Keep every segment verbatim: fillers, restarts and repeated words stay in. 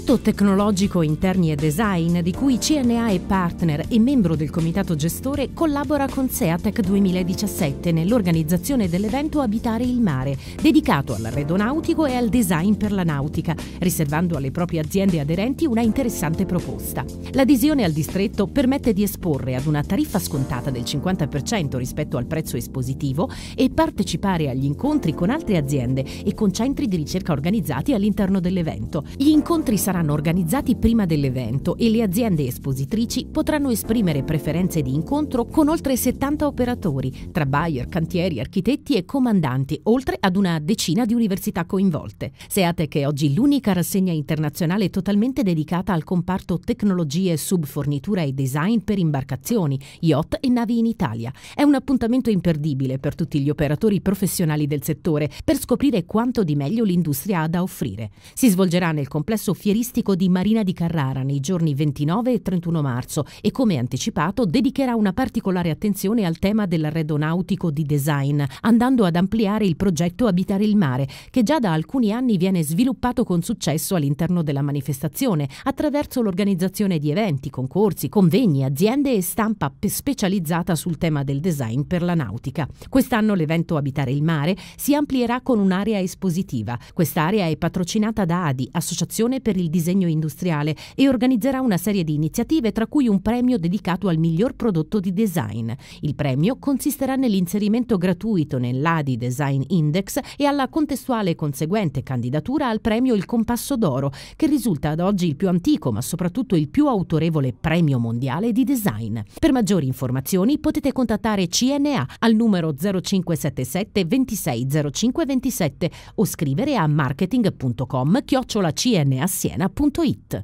progetto tecnologico Interni e Design, di cui C N A è partner e membro del comitato gestore, collabora con SEATEC duemiladiciassette nell'organizzazione dell'evento Abitare il Mare, dedicato all'arredo nautico e al design per la nautica, riservando alle proprie aziende aderenti una interessante proposta. L'adesione al distretto permette di esporre ad una tariffa scontata del cinquanta per cento rispetto al prezzo espositivo e partecipare agli incontri con altre aziende e con centri di ricerca organizzati all'interno dell'evento. Gli incontri saranno organizzati prima dell'evento e le aziende espositrici potranno esprimere preferenze di incontro con oltre settanta operatori, tra buyer, cantieri, architetti e comandanti, oltre ad una decina di università coinvolte. SEATEC è oggi l'unica rassegna internazionale totalmente dedicata al comparto tecnologie, subfornitura e design per imbarcazioni, yacht e navi in Italia. È un appuntamento imperdibile per tutti gli operatori professionali del settore per scoprire quanto di meglio l'industria ha da offrire. Si svolgerà nel complesso fieristico di Marina di Carrara nei giorni ventinove e trentuno marzo e, come anticipato, dedicherà una particolare attenzione al tema dell'arredo nautico di design, andando ad ampliare il progetto Abitare il Mare, che già da alcuni anni viene sviluppato con successo all'interno della manifestazione, attraverso l'organizzazione di eventi, concorsi, convegni, aziende e stampa specializzata sul tema del design per la nautica. Quest'anno l'evento Abitare il Mare si amplierà con un'area espositiva. Quest'area è patrocinata da A D I, Associazione per il disegno industriale, e organizzerà una serie di iniziative, tra cui un premio dedicato al miglior prodotto di design. Il premio consisterà nell'inserimento gratuito nell'A D I Design Index e alla contestuale e conseguente candidatura al premio Il Compasso d'Oro, che risulta ad oggi il più antico ma soprattutto il più autorevole premio mondiale di design. Per maggiori informazioni potete contattare C N A al numero zero cinque sette sette ventisei zero cinque ventisette o scrivere a marketing punto com chiocciola c n a siena punto it.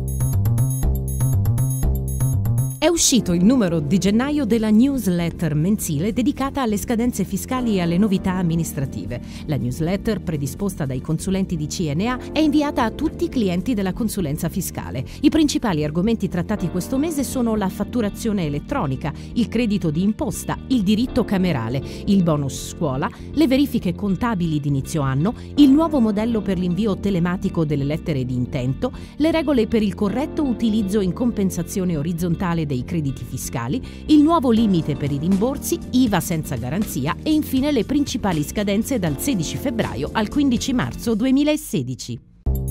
È uscito il numero di gennaio della newsletter mensile dedicata alle scadenze fiscali e alle novità amministrative. La newsletter, predisposta dai consulenti di C N A, è inviata a tutti i clienti della consulenza fiscale. I principali argomenti trattati questo mese sono la fatturazione elettronica, il credito di imposta, il diritto camerale, il bonus scuola, le verifiche contabili di inizio anno, il nuovo modello per l'invio telematico delle lettere di intento, le regole per il corretto utilizzo in compensazione orizzontale dei crediti fiscali, il nuovo limite per i rimborsi, I V A senza garanzia e infine le principali scadenze dal sedici febbraio al quindici marzo duemilasedici.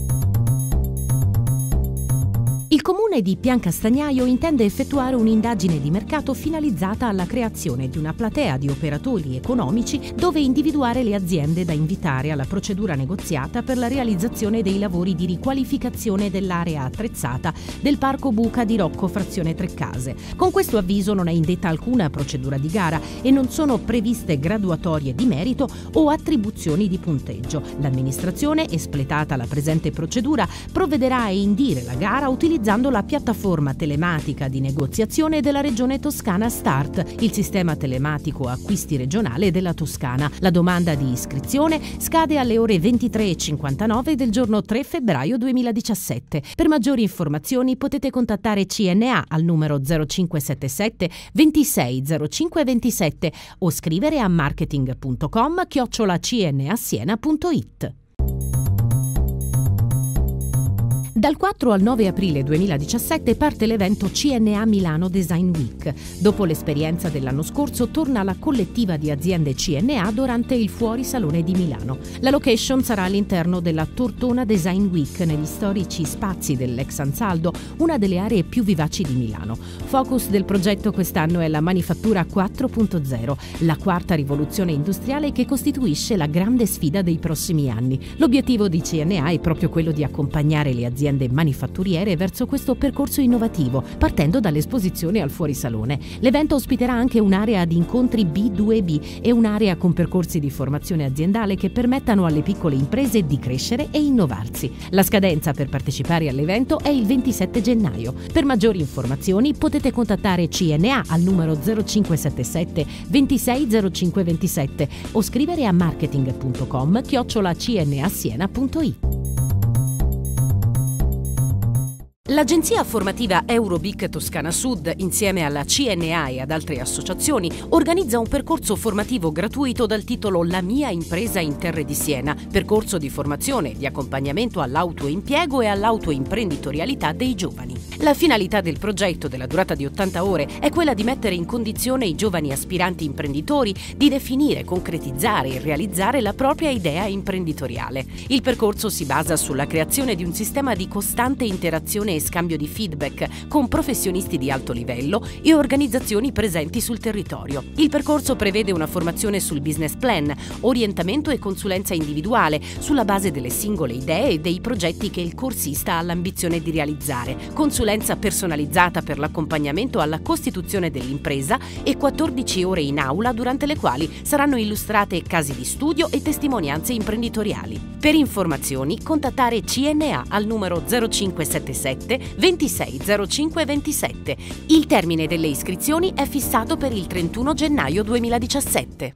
Il comune di Piancastagnaio intende effettuare un'indagine di mercato finalizzata alla creazione di una platea di operatori economici dove individuare le aziende da invitare alla procedura negoziata per la realizzazione dei lavori di riqualificazione dell'area attrezzata del Parco Buca di Rocco frazione Treccase. Con questo avviso non è indetta alcuna procedura di gara e non sono previste graduatorie di merito o attribuzioni di punteggio. L'amministrazione, espletata la presente procedura, provvederà a indire la gara utilizzando la piattaforma telematica di negoziazione della Regione Toscana Start, il sistema telematico acquisti regionale della Toscana. La domanda di iscrizione scade alle ore ventitré e cinquantanove del giorno tre febbraio duemiladiciassette. Per maggiori informazioni potete contattare C N A al numero zero cinque sette sette ventisei zero cinque ventisette o scrivere a marketing punto com chiocciola c n a siena punto it. Dal quattro al nove aprile duemiladiciassette parte l'evento C N A Milano Design Week. Dopo l'esperienza dell'anno scorso torna la collettiva di aziende C N A durante il Fuorisalone di Milano. La location sarà all'interno della Tortona Design Week, negli storici spazi dell'ex Ansaldo, una delle aree più vivaci di Milano. Focus del progetto quest'anno è la manifattura quattro punto zero, la quarta rivoluzione industriale che costituisce la grande sfida dei prossimi anni. L'obiettivo di C N A è proprio quello di accompagnare le aziende manifatturiere verso questo percorso innovativo, partendo dall'esposizione al Fuorisalone. L'evento ospiterà anche un'area di incontri B due B e un'area con percorsi di formazione aziendale che permettano alle piccole imprese di crescere e innovarsi. La scadenza per partecipare all'evento è il ventisette gennaio. Per maggiori informazioni potete contattare C N A al numero zero cinque sette sette ventisei zero cinque ventisette o scrivere a marketing punto com chiocciola c n a siena punto it. L'agenzia formativa Eurobic Toscana Sud, insieme alla C N A e ad altre associazioni, organizza un percorso formativo gratuito dal titolo La mia impresa in Terre di Siena, percorso di formazione e di accompagnamento all'autoimpiego e all'autoimprenditorialità dei giovani. La finalità del progetto, della durata di ottanta ore, è quella di mettere in condizione i giovani aspiranti imprenditori di definire, concretizzare e realizzare la propria idea imprenditoriale. Il percorso si basa sulla creazione di un sistema di costante interazione e scambio di feedback con professionisti di alto livello e organizzazioni presenti sul territorio. Il percorso prevede una formazione sul business plan, orientamento e consulenza individuale sulla base delle singole idee e dei progetti che il corsista ha l'ambizione di realizzare, consulenza personalizzata per l'accompagnamento alla costituzione dell'impresa e quattordici ore in aula durante le quali saranno illustrate casi di studio e testimonianze imprenditoriali. Per informazioni contattare C N A al numero zero cinque sette sette ventisei zero cinque ventisette. Il termine delle iscrizioni è fissato per il trentuno gennaio duemiladiciassette.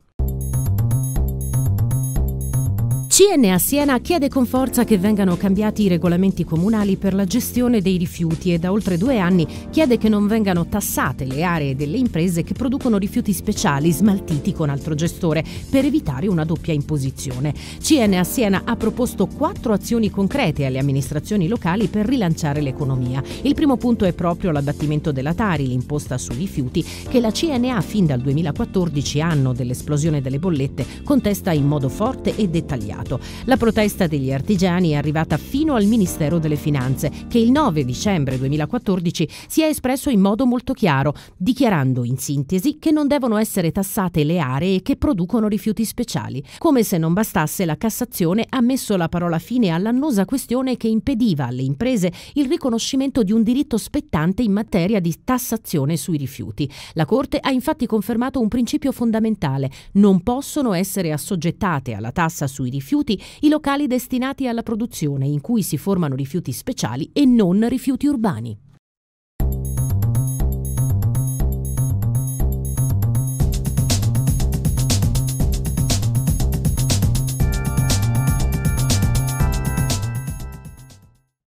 C N A Siena chiede con forza che vengano cambiati i regolamenti comunali per la gestione dei rifiuti e da oltre due anni chiede che non vengano tassate le aree delle imprese che producono rifiuti speciali smaltiti con altro gestore per evitare una doppia imposizione. C N A Siena ha proposto quattro azioni concrete alle amministrazioni locali per rilanciare l'economia. Il primo punto è proprio l'abbattimento della Tari, l'imposta sui rifiuti, che la C N A fin dal duemilaquattordici, anno dell'esplosione delle bollette, contesta in modo forte e dettagliato. La protesta degli artigiani è arrivata fino al Ministero delle Finanze, che il nove dicembre duemilaquattordici si è espresso in modo molto chiaro, dichiarando in sintesi che non devono essere tassate le aree che producono rifiuti speciali. Come se non bastasse, la Cassazione ha messo la parola fine all'annosa questione che impediva alle imprese il riconoscimento di un diritto spettante in materia di tassazione sui rifiuti. La Corte ha infatti confermato un principio fondamentale: non possono essere assoggettate alla tassa sui rifiuti i locali destinati alla produzione in cui si formano rifiuti speciali e non rifiuti urbani.